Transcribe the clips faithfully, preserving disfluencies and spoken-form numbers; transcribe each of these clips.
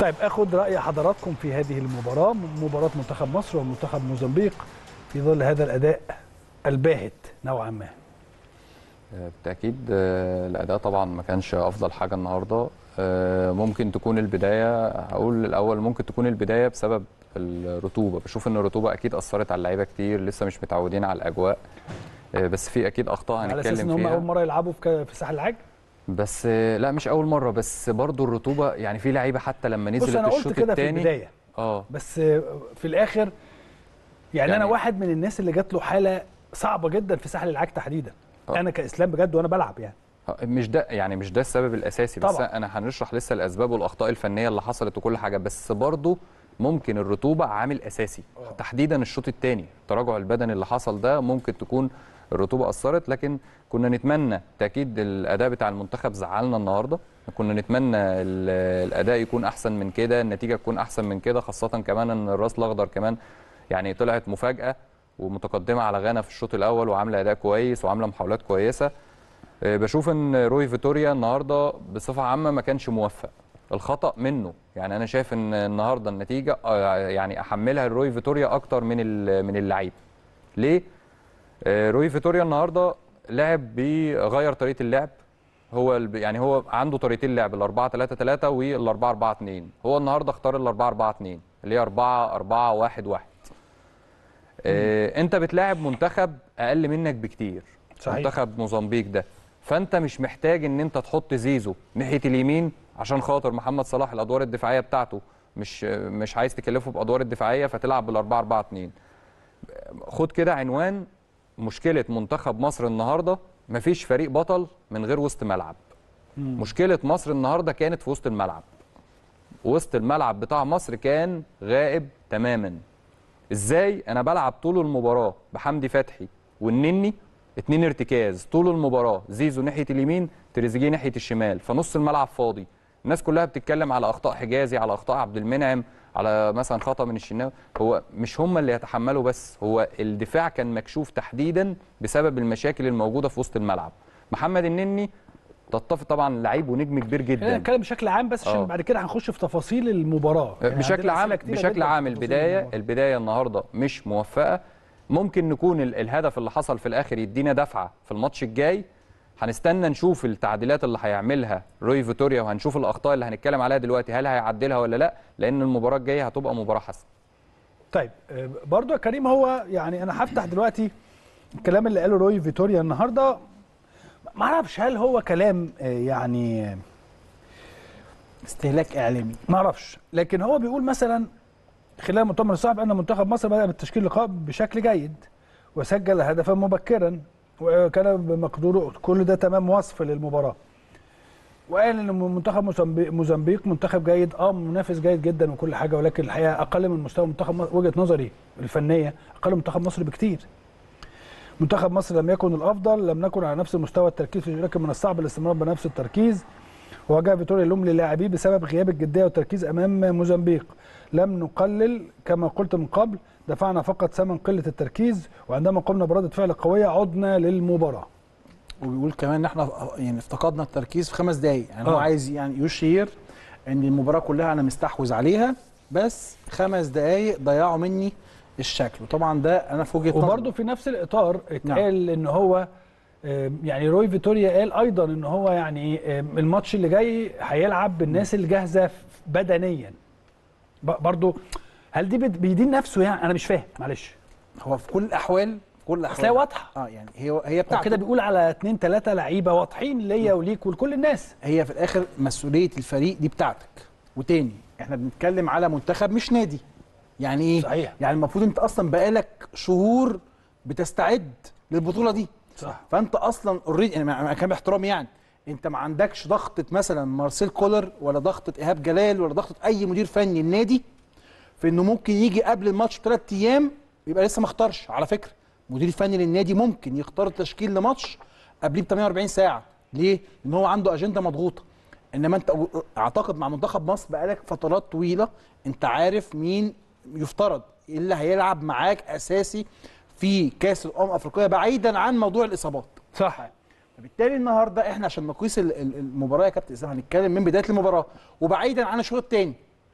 طيب اخد راي حضراتكم في هذه المباراه، مباراه منتخب مصر ومنتخب موزمبيق في ظل هذا الاداء الباهت نوعا ما. بالتاكيد الاداء طبعا ما كانش افضل حاجه النهارده. ممكن تكون البدايه، هقول الاول ممكن تكون البدايه بسبب الرطوبه. بشوف ان الرطوبه اكيد اثرت على اللعيبه كتير، لسه مش متعودين على الاجواء، بس في اكيد اخطاء هنتكلم فيها. على اساس ان هم اول مره يلعبوا في ساحل العاج، بس لا مش اول مره، بس برضو الرطوبه يعني في لعيبه حتى لما نزلت الشوط الشوط الثاني في البدايه اه بس في الاخر يعني, يعني انا واحد من الناس اللي جات له حاله صعبه جدا في ساحل العاج تحديدا. أوه. انا كاسلام بجد وانا بلعب يعني مش ده يعني مش ده السبب الاساسي، بس طبعا. انا هنشرح لسه الاسباب والاخطاء الفنيه اللي حصلت وكل حاجه، بس برضو ممكن الرطوبه عامل اساسي. أوه. تحديدا الشوط الثاني التراجع البدني اللي حصل ده ممكن تكون الرطوبه اثرت، لكن كنا نتمنى تاكيد الاداء بتاع المنتخب زعلنا النهارده. كنا نتمنى الاداء يكون احسن من كده، النتيجه تكون احسن من كده، خاصه كمان ان الراس الاخضر كمان يعني طلعت مفاجاه ومتقدمه على غانا في الشوط الاول وعامله اداء كويس وعامله محاولات كويسه. بشوف ان روي فيتوريا النهارده بصفه عامه ما كانش موفق، الخطا منه. يعني انا شايف ان النهارده النتيجه يعني احملها لروي فيتوريا اكتر من من اللعيبه. ليه؟ روي فيتوريا النهارده لعب بغير طريقه اللعب. هو يعني هو عنده طريقتين لعب، ال أربعة ثلاثة ثلاثة وال أربعة أربعة اثنين. هو النهارده اختار ال أربعة أربعة اثنين اللي هي أربعة أربعة واحد واحد. انت بتلاعب منتخب اقل منك بكتير. صحيح. منتخب موزمبيق ده، فانت مش محتاج ان انت تحط زيزو ناحيه اليمين عشان خاطر محمد صلاح الادوار الدفاعيه بتاعته مش مش عايز تكلفه بادوار الدفاعيه، فتلعب بال أربعة أربعة اثنين. خد كده عنوان مشكله منتخب مصر النهارده، مفيش فريق بطل من غير وسط ملعب. مم. مشكله مصر النهارده كانت في وسط الملعب. وسط الملعب بتاع مصر كان غائب تماما. ازاي انا بلعب طول المباراه بحمدي فتحي والنني اتنين ارتكاز طول المباراه، زيزو ناحيه اليمين تريزيجيه ناحيه الشمال، فنص الملعب فاضي. الناس كلها بتتكلم على اخطاء حجازي، على اخطاء عبد المنعم، على مثلا خطا من الشناوي. هو مش هم اللي يتحملوا، بس هو الدفاع كان مكشوف تحديدا بسبب المشاكل الموجوده في وسط الملعب. محمد النني تتفق طبعا لعيب ونجم كبير جدا. خلينا نتكلم بشكل عام بس عشان أوه. بعد كده هنخش في تفاصيل المباراه. يعني بشكل عام بشكل عام البدايه البدايه النهارده مش موفقه. ممكن نكون الهدف اللي حصل في الاخر يدينا دفعه في الماتش الجاي. هنستنى نشوف التعديلات اللي هيعملها روي فيتوريا، وهنشوف الاخطاء اللي هنتكلم عليها دلوقتي هل هيعدلها ولا لا، لان المباراه الجايه هتبقى مباراه حاسمه. طيب برضو يا كريم، هو يعني انا هفتح دلوقتي الكلام اللي قاله روي فيتوريا النهارده. ما اعرفش هل هو كلام يعني استهلاك اعلامي، ما اعرفش، لكن هو بيقول مثلا خلال مؤتمر الصحفي ان منتخب مصر بدأ بالتشكيل اللقاء بشكل جيد وسجل هدفا مبكرا وكان بمقدوره، كل ده تمام وصف للمباراه. وقال ان منتخب موزمبيق منتخب جيد، اه منافس جيد جدا وكل حاجه، ولكن الحقيقه اقل من مستوى منتخب مصر. وجهه نظري الفنيه اقل من منتخب مصر بكتير. منتخب مصر لم يكن الافضل، لم نكن على نفس مستوى التركيز، لكن من الصعب الاستمرار بنفس التركيز. وجاء فيتوريا اللوم للاعبيه بسبب غياب الجديه والتركيز امام موزمبيق. لم نقلل كما قلت من قبل، دفعنا فقط ثمن قله التركيز، وعندما قمنا برده فعل قويه عدنا للمباراه. وبيقول كمان ان احنا يعني افتقدنا التركيز في خمس دقائق، يعني آه. هو عايز يعني يشير ان المباراه كلها انا مستحوذ عليها، بس خمس دقائق ضيعوا مني الشكل. وطبعا ده انا في وجهه نظري. وبرده في نفس الاطار اتقال نعم. ان هو يعني روي فيتوريا قال ايضا ان هو يعني الماتش اللي جاي هيلعب بالناس الجاهزه بدنيا. برضو هل دي بيدين نفسه؟ يعني انا مش فاهم، معلش. هو في كل الاحوال في كل الاحوال اصل هي واضحه. اه يعني هي هي بتاعته كده بيقول على اثنين ثلاثه لعيبه واضحين ليا وليك ولكل الناس. هي في الاخر مسؤوليه الفريق دي بتاعتك. وتاني احنا بنتكلم على منتخب مش نادي. يعني ايه؟ صحيح. يعني المفروض انت اصلا بقالك شهور بتستعد للبطوله دي. صح. فانت اصلا اوريدي يعني كان باحترامي يعني انت ما عندكش ضغطه مثلا مارسيل كولر ولا ضغطه ايهاب جلال ولا ضغطه اي مدير فني النادي في انه ممكن يجي قبل الماتش بثلاث ايام يبقى لسه ما اختارش. على فكره المدير الفني للنادي ممكن يختار التشكيل لماتش قبليه ب ثمانية وأربعين ساعه. ليه؟ لان هو عنده اجنده مضغوطه. انما انت اعتقد مع منتخب مصر بقالك فترات طويله انت عارف مين يفترض اللي هيلعب معاك اساسي في كاس الامم الافريقيه بعيدا عن موضوع الاصابات. صح. فبالتالي النهارده احنا عشان نقيس المباراه يا كابتن اسلام هنتكلم من بدايه المباراه وبعيدا عن الشوط الثاني.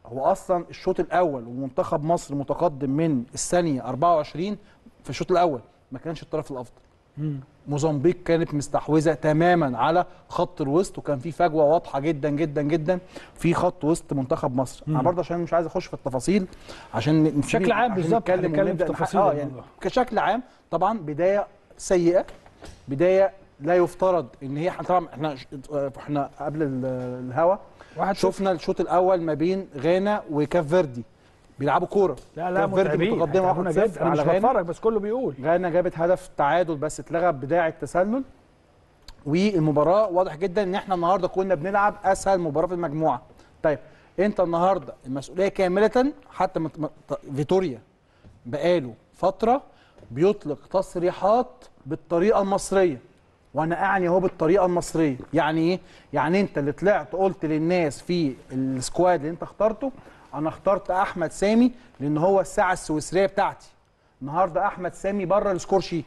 هو اصلا الشوط الاول ومنتخب مصر متقدم من الثانيه أربعة وعشرين في الشوط الاول ما كانش الطرف الافضل. مم. موزمبيق كانت مستحوذه تماما على خط الوسط، وكان في فجوه واضحه جدا جدا جدا في خط وسط منتخب مصر. مم. انا برضه عشان مش عايز اخش في التفاصيل عشان نسيب- بشكل عام عشان بالظبط نتكلم هنتكلم في ونبدأ تفاصيل نحقق- اه يعني الموضوع. كشكل عام طبعا بدايه سيئه، بدايه لا يفترض ان هي طبعا احنا احنا قبل ال- الهوا واحد صفر. شفنا الشوط الاول ما بين غانا وكاف فيردي بيلعبوا كوره. لا لا كاف فيردي متعبين متقدمه هيتعبونا واحد صفر جدا. انا مش على غانا. بتفرج بس كله بيقول. غانا جابت هدف تعادل بس اتلغى بداعي التسلل. والمباراه واضح جدا ان احنا النهارده كنا بنلعب اسهل مباراه في المجموعه. طيب انت النهارده المسؤوليه كامله، حتى مت... مت... فيتوريا بقاله فتره بيطلق تصريحات بالطريقه المصريه، وانا اعني اهو بالطريقه المصريه. يعني ايه؟ يعني انت اللي طلعت قلت للناس في السكواد اللي انت اخترته انا اخترت احمد سامي لان هو الساعه السويسريه بتاعتي. النهارده احمد سامي بره السكور شيت،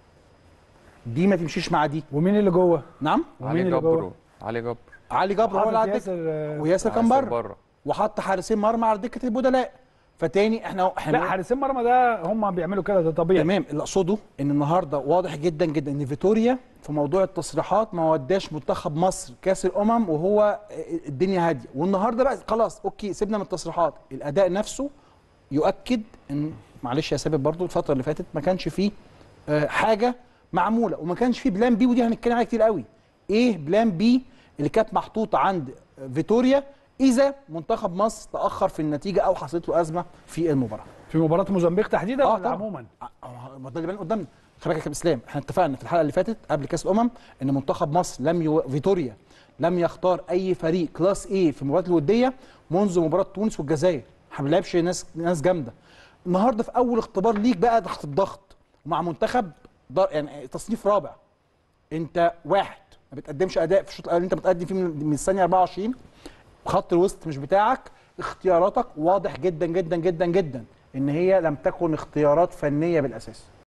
دي ما تمشيش مع دي. ومين اللي جوه؟ نعم. ومين علي اللي جبر جوه؟ علي جبر علي جبر هو اللي على الدكه، ياسر وياسر كان ياسر بره، بره. وحط حارسين مرمى على دكه البدلاء. فتاني احنا احنا لا حارسين مرمى ده هم بيعملوا كده ده طبيعي. تمام. اللي اقصده ان النهارده واضح جدا جدا ان فيتوريا في موضوع التصريحات ما وداش منتخب مصر كاس الامم وهو الدنيا هاديه. والنهارده بقى خلاص اوكي سيبنا من التصريحات، الاداء نفسه يؤكد ان معلش يا ثابت برضو الفتره اللي فاتت ما كانش فيه آه، حاجه معموله، وما كانش فيه بلان بي، ودي هنتكلم عليها كتير قوي. ايه بلان بي اللي كانت محطوطه عند فيتوريا اذا منتخب مصر تاخر في النتيجه او حصلت له ازمه في المباراه؟ في مباراه موزمبيق تحديدا اه ولا طبعا عموما؟ آه، ما ده اللي بان قدامنا. خلي بالك يا كابتن اسلام، احنا اتفقنا في الحلقه اللي فاتت قبل كاس الامم ان منتخب مصر لم يو... فيتوريا لم يختار اي فريق كلاس ايه في المباريات الوديه منذ مباراه تونس والجزائر. ما بنلعبش ناس ناس جامده. النهارده في اول اختبار ليك بقى تحت الضغط ومع منتخب در... يعني تصنيف رابع، انت واحد ما بتقدمش اداء في الشوط الاول اللي انت بتقدم فيه من من الثانيه أربعة وعشرين، خط الوسط مش بتاعك، اختياراتك واضح جدا جدا جدا جدا ان هي لم تكن اختيارات فنيه بالاساس.